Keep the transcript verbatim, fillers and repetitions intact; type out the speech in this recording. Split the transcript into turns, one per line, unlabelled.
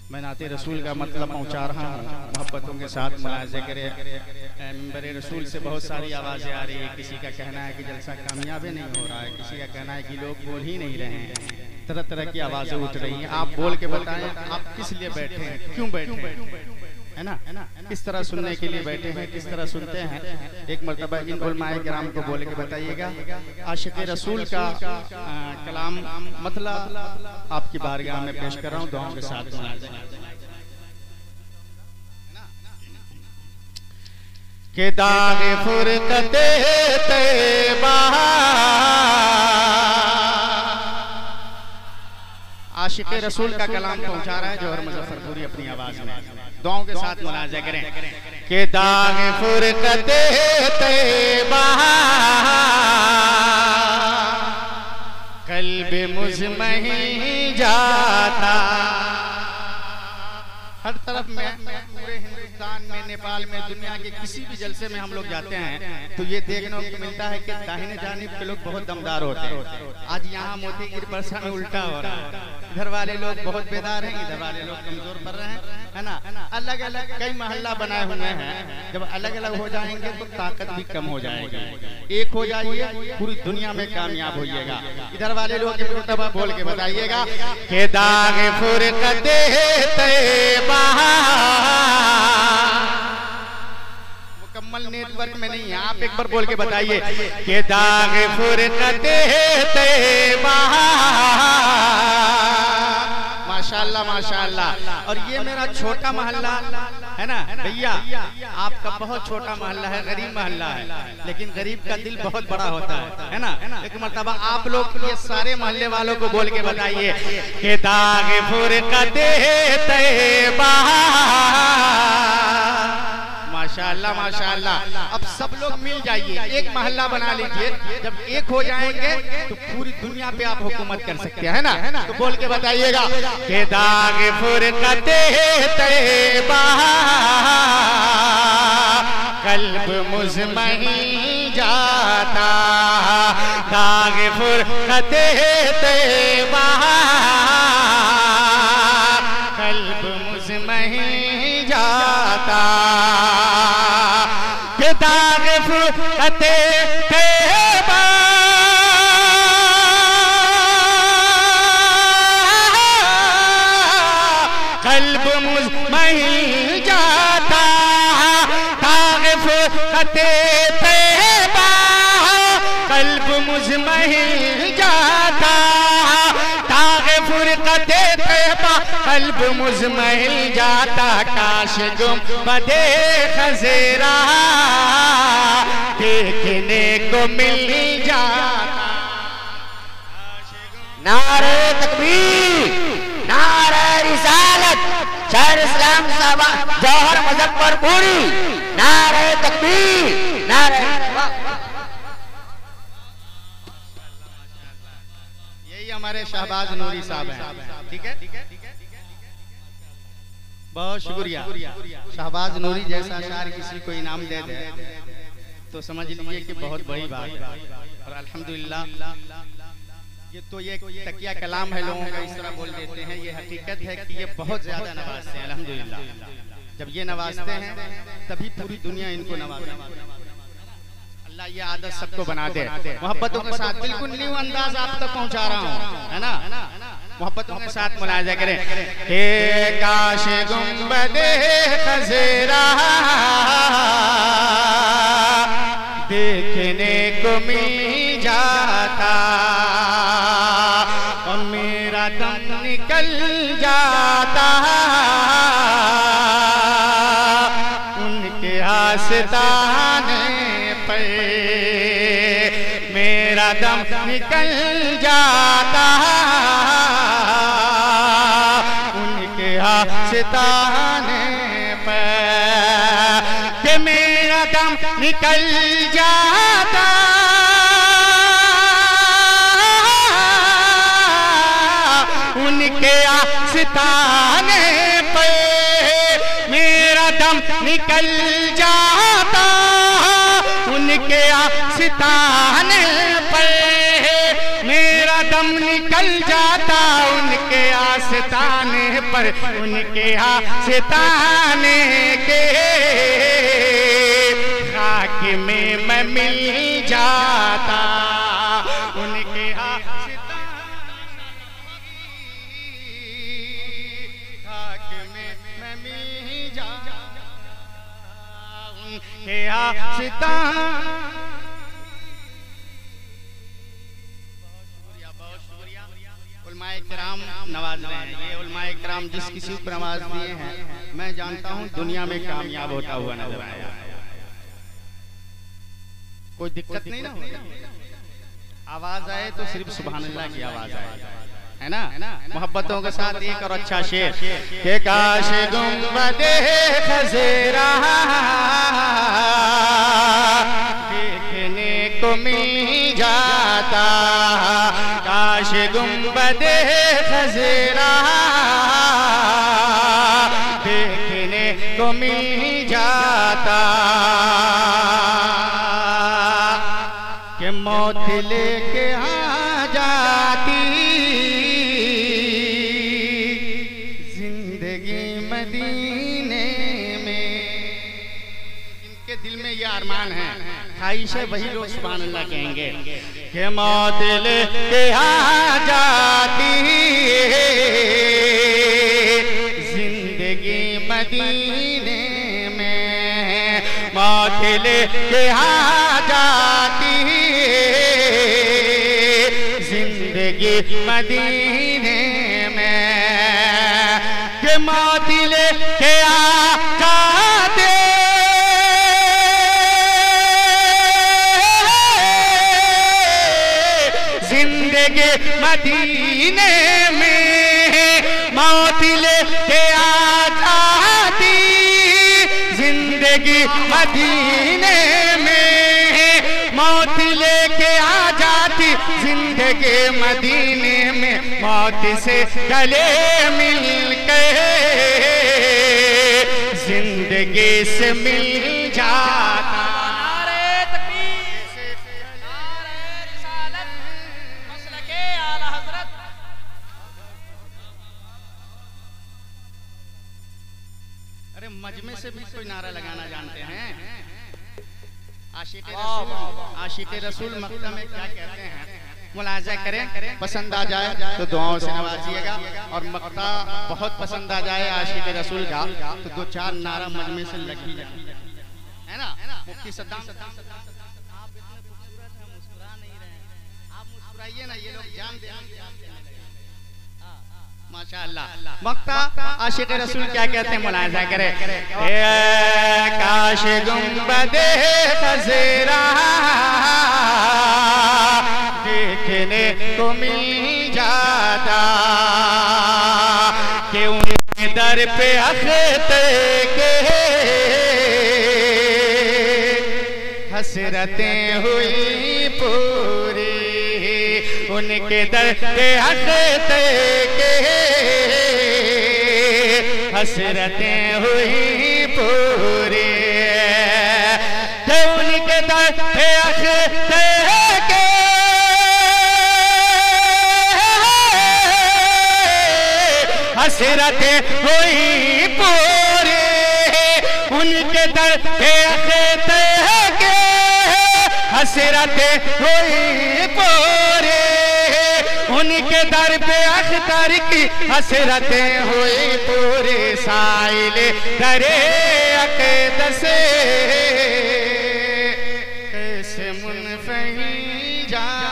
मैं नाते रसूल का मतलब पहुंचा रहा हूँ, मोहब्बतों के साथ मुलाज़ा करें। मिंबर रसूल से बहुत सारी आवाज़ें आ रही है। किसी का कहना है कि जलसा कामयाब नहीं हो रहा है, किसी का कहना है कि लोग बोल ही नहीं रहे हैं, तरह तरह की आवाज़ें उठ रही हैं। आप बोल के बताएं, आप किस लिए बैठे हैं, क्यों बैठे हैं, है ना? किस तरह सुनने के लिए बैठे हैं, किस तरह सुनते हैं? एक मरतबा इन उलमाए किराम को बोल के बताइएगा। आशिक़ रसूल का आ, कलाम मतलब आपकी बारगाह में पेश कर रहा हूँ दुआओं के साथ। के दागे फुरकते तैबा, आशिक़ रसूल का कलाम पहुंचा रहा है जौहर मुज़फ़्फ़रपुरी अपनी आवाज में। दुआओं के साथ मुलाज़ा करें। के दागे फुरकते तैबा, क़ल्ब मुज़मही जाता। हर तरफ में, पूरे हिंदुस्तान में, नेपाल में, दुनिया के किसी भी जलसे में हम लोग जाते हैं तो ये देखने को मिलता है कि दाहिने जानिब के लोग बहुत दमदार होते हैं। आज यहाँ मोतीगिर परसा में उल्टा हो रहा है। इधर वाले लोग बहुत बेदार हैं, इधर वाले लोग कमजोर पड़ रहे हैं, है ना? अलग अलग कई मोहल्ला बनाए हुए हैं। जब अलग अलग हो जाएंगे तो ताकत भी कम हो जाएगी। एक हो जाइए, पूरी दुनिया में कामयाब होइएगा। इधर वाले लोग एक मरतबा बोल के बताइएगा कि दागे फुरकते तैबा, मुकम्मल नेटवर्क में नहीं है, आप एक बार बोल के बताइए कि दागे फुरकते तैबा। माशाअल्लाह माशाअल्लाह। और ये मेरा छोटा मोहल्ला है ना भैया, आपका बहुत छोटा मोहल्ला है, गरीब मोहल्ला है, लेकिन गरीब का दिल बहुत बड़ा होता है, है ना? एक मरतबा आप लोग ये सारे मोहल्ले वालों को बोल के बताइए कि दागे फुरकते तैबा। माशाअल्लाह माशाअल्लाह। अब सब लोग मिल जाइए, एक मोहल्ला बना लीजिए। जब एक हो जाएंगे तो पूरी दुनिया पे आप हुकूमत कर सकते हैं, है ना? तो बोल के बताइएगा कि दागे फुरकते तैबा, क़ल्ब मुज़मही जाता। दागे फुरकते तैबा, क़ल्ब मुज़मही जाता। दागे फुरकते तैबा, क़ल्ब मुज़मही जाता। दागे फुरकते तैबा, क़ल्ब मुज़मही जाता। दागे फुरकते तैबा, क़ल्ब मुज़मही जाता। काश गुंबदे खज़ेरा देखने को मिल जाता।
नारे तकबीर, नारे रिसालत, शेर इस्लाम साहब जौहर मुज़फ़्फ़रपुरी। नारे तकबीर, नारे।
यही हमारे शहबाज नूरी साहब हैं, ठीक है? बहुत शुक्रिया। शहबाज नूरी जैसा शायर किसी को इनाम दे दे तो समझ लीजिए कि बहुत बड़ी बात है। और अल्हम्दुलिल्लाह ये तो ये तकिया कलाम है, लोगों का इस तरह बोल देते हैं। ये हकीकत है कि ये बहुत ज्यादा नवाजते हैं अल्हम्दुलिल्लाह। जब ये नवाजते हैं तभी पूरी दुनिया इनको नवाजते है। अल्लाह ये आदत सबको बना दे। मोहब्बतों के साथ बिल्कुल न्यू अंदाज आप तक पहुंचा रहा हूँ, है ना? मोहब्बतों के साथ मुलाज़ा करें। हे काश गुंबदे खज़ेरा देखने को मिल जाता। और मेरा दम निकल जाता उनके आस्ताने पर। मेरा दम निकल जाता उनके आस्ताने पर। कि मेरा दम निकल जाता उनके आस्ताने पे। मेरा दम निकल जाता उनके आस्ताने पे। मेरा दम निकल जाता उनके आस्ताने पर। पर उनके आस्ताने के खाक में मैं मिल जाता, उनके खाक में मैं मिल जाता, उनके आस्ताने। उलमाए किराम नवाज रहे हैं, ये उलमाए किराम जिस किसी को नवाज दिए हैं, मैं जानता हूँ दुनिया में कामयाब होता हुआ नजर आया। कोई दिक्कत नहीं ना होगा, आवाज आए तो सिर्फ सुभान अल्लाह की आवाज आए, है ना? मोहब्बतों के साथ एक और अच्छा शेर के काश गुंबदे खज़ेरा देखने को मिल जाता, काश गुंबदे खज़ेरा देखने को मिल जाता, कि मौत लेके आ जाती जिंदगी मदीने में। जिनके दिल में ये अरमान है, ख्वाहिश है, वही लोग सुभान अल्लाह कहेंगे कि मौत लेके आ जाती जिंदगी मदीने में, मौत लेके आ जाती जिंदगी मदीने में, कि मौत लेके आ जाते जिंदगी मदीने में, मौत लेके आ जाती जिंदगी मदीने में, मौत लेके आ जाती जिंदगी मदीने में, मौत से गले मिल के जिंदगी से मिल जाता। अरे मजमे से भी कोई नारा लगाना जानते हैं? आशिक़े रसूल, आशिक़े रसूल मक्ता में क्या कहते हैं? मुलाजा करें, पसंद आ जाए तो दुआओं से नवाजिएगा, और मक्ता बहुत पसंद आ जाए आशिक़े रसूल का तो दो चार नारा मजमे से लग ही जाए, है ना? मुफ्ती सद्दाम, आप इतने खूबसूरत हैं, मुस्कुरा नहीं रहे हैं, आप मुस्कुराइए ना, ये लोग जान दे माशाअल्लाह। मक्ता आशिक़े रसूल क्या कहते हैं? मुलाहिज़ा करें, काश गुंबदे खज़ेरा देखने को मिल जाता, कि उनके दर पे अख़ते के हसरतें हुई पूरी, उनके दर पे अख़ते के हसरतें हुई पूरी, तो उनके दर पे अख़ते के हसरतें हुई पूरी, उनके दर पे अख़ते के हसरतें हुई पूरी, उनके दर पे अख्तर की हसरतें हुई पूरी, साइले दरे अक़ीदत से कैसे मुनफ़ही जा